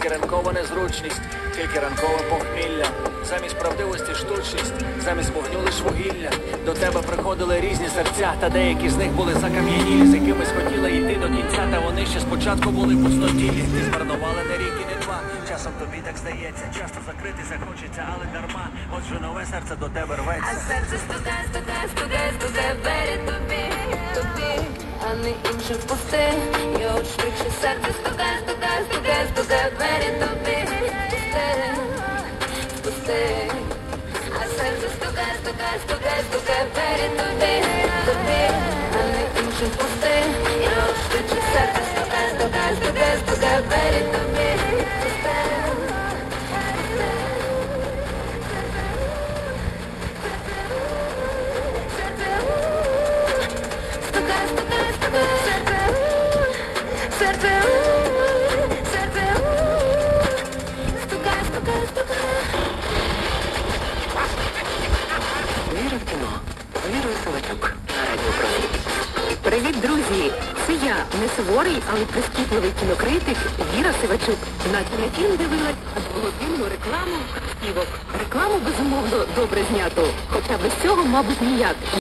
тільки ранкова незручність, тільки ранкове похмілля. Замість правдивості штучність, замість вогню лиш вугілля. До тебе приходили різні серця, та деякі з них були закам'янілі, з якимись хотіла йти до кінця, та вони ще спочатку були пустотілі. Ти змарнувала не рік і не два, часом тобі так здається, часто закритися хочеться, але дарма. Отже нове серце до тебе рветься. А серце стукає, стукає, стукає, стукає двері тобі, тобі, а не іншим пусти. І от швидше серце стукає, стукає, стукає, стукає двері тобі, пусти. А серце стукає, стукає, стукає, стукає двері тобі, тобі, а не іншим пусти. І от швидше серце стукає, стукає, стукає, стукає двері тобі, Віра в кіно. Віра Саватюк на радіопромі. Привіт, друзі! Це я, не суворий, але прискіпливий кінокритик Віра Сивачук. Наче на фільм дивилась, а двогодинну рекламу кросівок. Рекламу, безумовно, добре знято, хоча без цього, мабуть, ніяк.